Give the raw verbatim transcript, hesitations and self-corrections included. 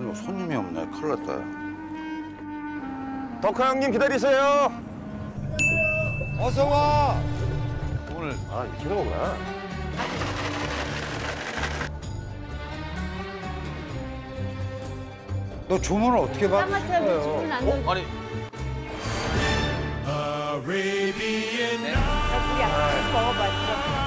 이거 손님이 없네. 큰일 났다. 덕화 형님 기다리세요. 어서 와. 오늘 아 이렇게 하는 거구나. 너 주문을 어떻게 받은 쌍화차도 주문 거예요? 안 넣어. 아니 우리 아까 먹어봤어.